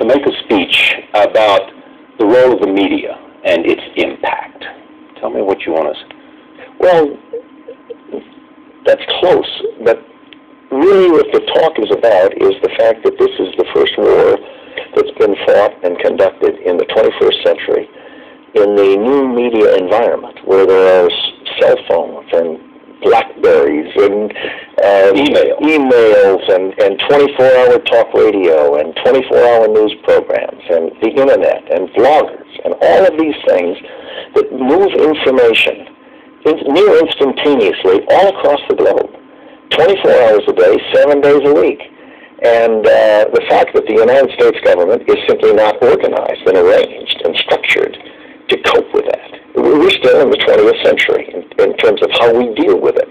to make a speech about the role of the media and its impact. Tell me what you want to say. Well, that's close, but really what the talk is about is the fact that this is the first war that's been fought and conducted in the 21st century in the new media environment, where there are cell phones and BlackBerries and emails and 24-hour talk radio and 24-hour news programs and the internet and bloggers and all of these things that move information near instantaneously all across the globe, 24 hours a day, 7 days a week. And the fact that the United States government is simply not organized and arranged and structured to cope with that. We're still in the 20th century in terms of how we deal with it.